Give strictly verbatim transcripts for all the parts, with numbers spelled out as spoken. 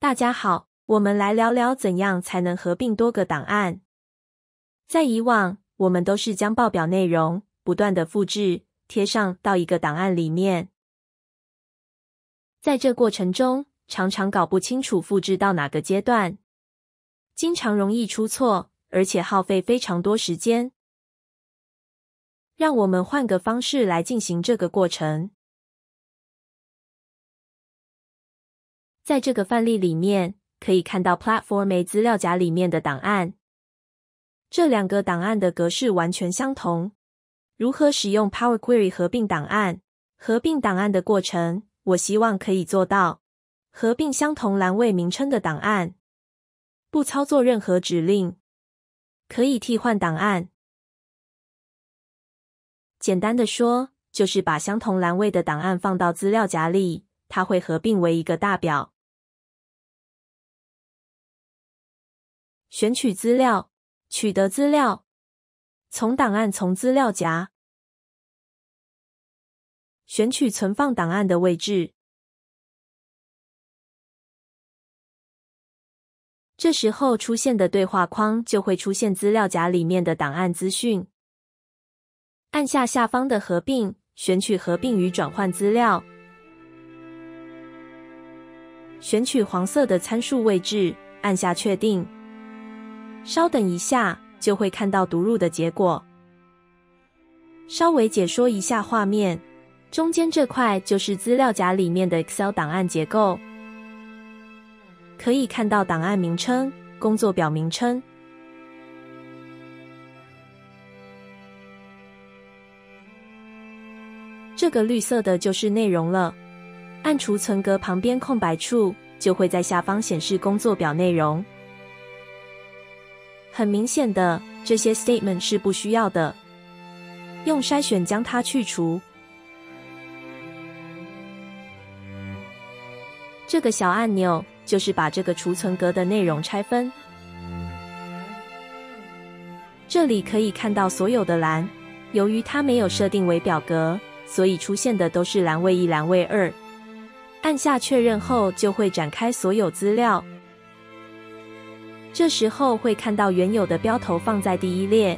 大家好，我们来聊聊怎样才能合并多个档案。在以往，我们都是将报表内容不断的复制、贴上到一个档案里面。在这过程中，常常搞不清楚复制到哪个阶段，经常容易出错，而且耗费非常多时间。让我们换个方式来进行这个过程。在这个范例里面，可以看到 Platform A 资料夹里面的档案。这两个档案的格式完全相同。如何使用 Power Query 合并档案？合并档案的过程，我希望可以做到合并相同栏位名称的档案，不操作任何指令，可以替换档案。简单的说，就是把相同栏位的档案放到资料夹里，它会合并为一个大表。选取资料，取得资料，从档案从资料夹，选取存放档案的位置。这时候出现的对话框就会出现资料夹里面的档案资讯。按下下方的合并，选取合并与转换资料，选取黄色的参数位置，按下确定。稍等一下，就会看到读入的结果。稍微解说一下画面，中间这块就是资料夹里面的 Excel 档案结构。可以看到档案名称、工作表名称。这个绿色的就是内容了。按储存格旁边空白处，就会在下方显示工作表内容。很明显的，这些 statement 是不需要的。用筛选将它去除。这个小按钮就是把这个储存格的内容拆分。这里可以看到所有的栏，由于它没有设定为表格，所以出现的都是栏位一、栏位二。按下确认后，就会展开所有资料。这时候会看到原有的标头放在第一列。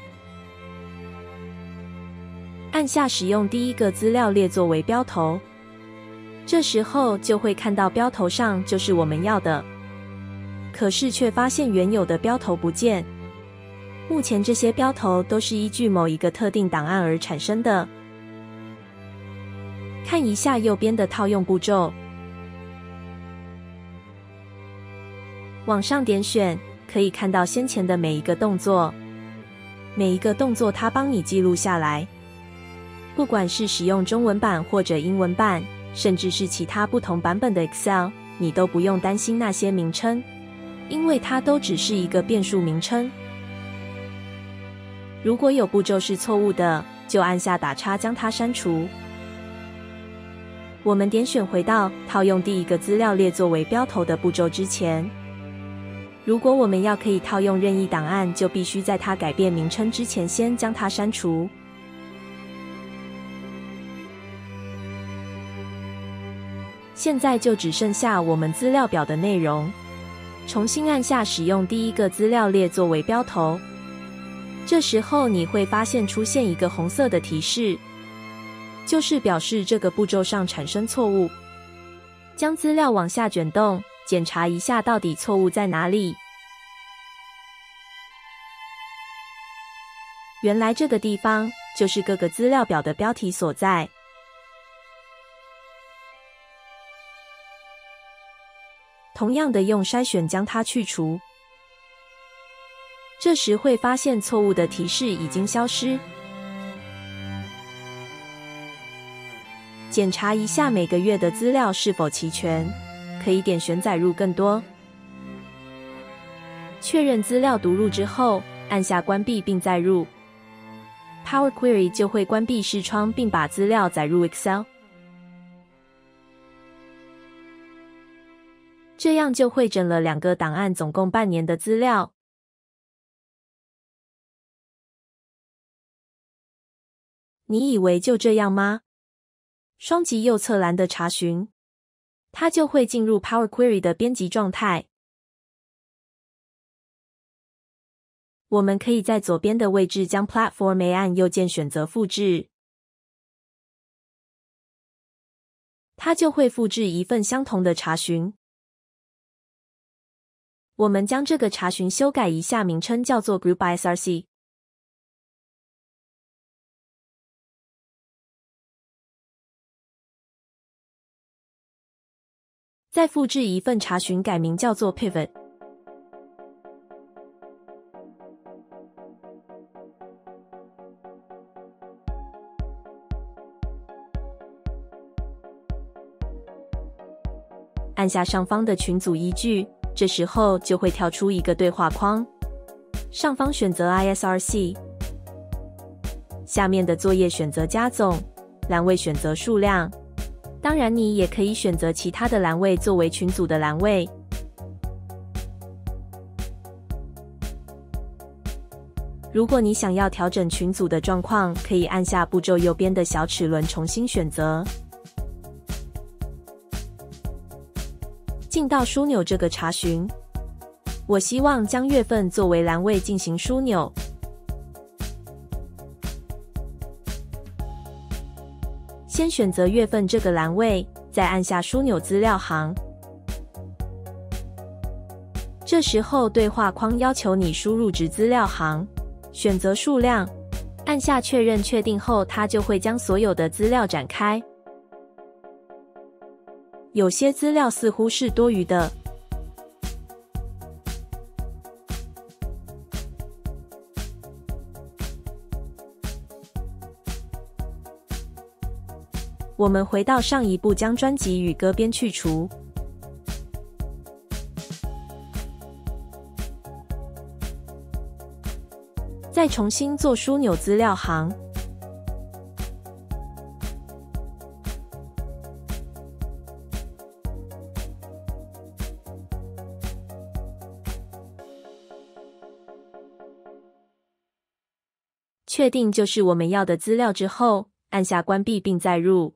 按下使用第一个资料列作为标头。这时候就会看到标头上就是我们要的，可是却发现原有的标头不见。目前这些标头都是依据某一个特定档案而产生的。看一下右边的套用步骤，往上点选，可以看到先前的每一个动作，每一个动作它帮你记录下来。不管是使用中文版或者英文版，甚至是其他不同版本的 Excel， 你都不用担心那些名称，因为它都只是一个变数名称。如果有步骤是错误的，就按下打叉将它删除。我们点选回到套用第一个资料列作为标头的步骤之前。如果我们要可以套用任意档案，就必须在它改变名称之前先将它删除。现在就只剩下我们资料表的内容。重新按下使用第一个资料列作为标头。这时候你会发现出现一个红色的提示，就是表示这个步骤上产生错误。将资料往下卷动，检查一下到底错误在哪里。原来这个地方就是各个资料表的标题所在。同样的，用筛选将它去除。这时会发现错误的提示已经消失。检查一下每个月的资料是否齐全，可以点选载入更多。确认资料读入之后，按下关闭并载入。Power Query 就会关闭视窗并把资料载入 Excel。这样就汇整了两个档案总共半年的资料。你以为就这样吗？双击右侧栏的查询它就会进入 Power Query 的编辑状态。我们可以在左边的位置将 Platform A 按右键选择复制，它就会复制一份相同的查询。我们将这个查询修改一下，名称叫做 Group by S R C。再复制一份查询，改名叫做 Pivot。按下上方的群组依据，这时候就会跳出一个对话框。上方选择 I S R C， 下面的作业选择加总，栏位选择数量。当然，你也可以选择其他的栏位作为群组的栏位。如果你想要调整群组的状况，可以按下步骤右边的小齿轮重新选择。进到枢纽这个查询，我希望将月份作为栏位进行枢纽。先选择月份这个栏位，再按下枢纽资料行。这时候对话框要求你输入值资料行，选择数量，按下确认确定后，它就会将所有的资料展开。有些资料似乎是多余的，我们回到上一步，将专辑与歌编去除，再重新做枢纽资料行。确定就是我们要的资料之后，按下关闭并载入。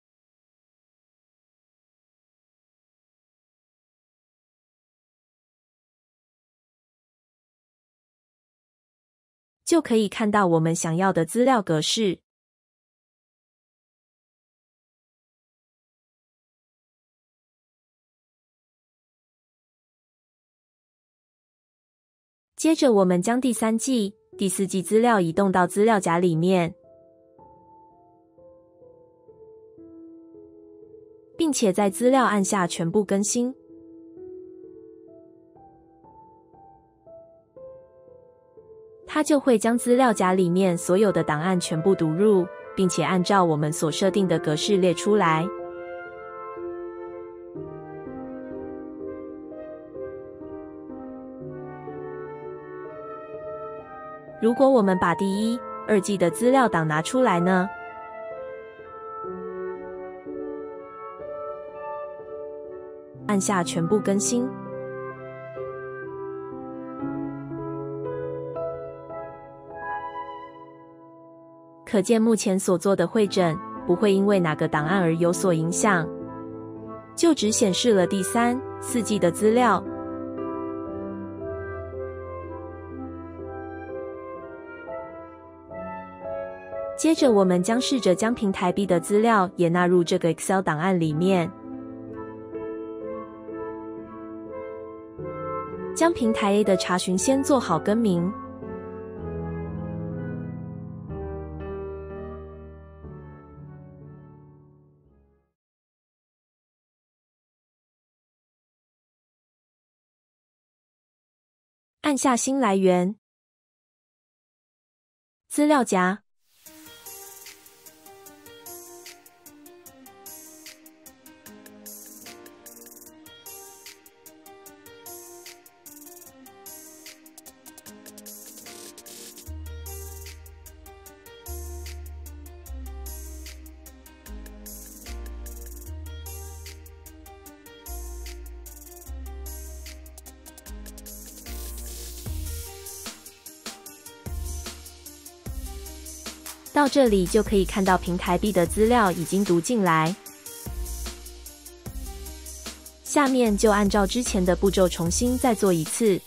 就可以看到我们想要的资料格式。接着我们将第三季、第四季资料移动到资料夹里面，并且在资料按下全部更新。它就会将资料夹里面所有的档案全部读入，并且按照我们所设定的格式列出来。如果我们把第一、二季的资料档拿出来呢？按下全部更新。可见目前所做的汇整不会因为哪个档案而有所影响，就只显示了第三、四季的资料。接着我们将试着将平台 B 的资料也纳入这个 Excel 档案里面，将平台 A 的查询先做好更名。按下新来源，资料夹，到这里就可以看到平台 B 的资料已经读进来。 下面就按照之前的步骤重新再做一次。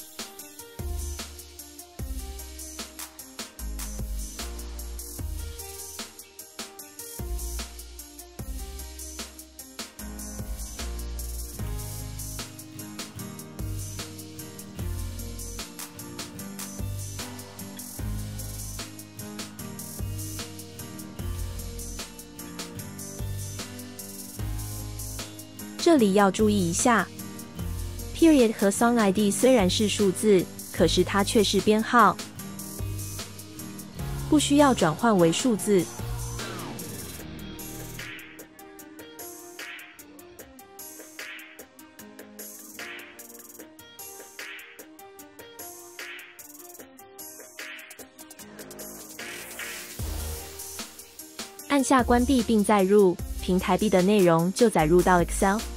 这里要注意一下 ，period 和 song I D 虽然是数字，可是它却是编号，不需要转换为数字。按下关闭并载入，平台币的内容就载入到 Excel。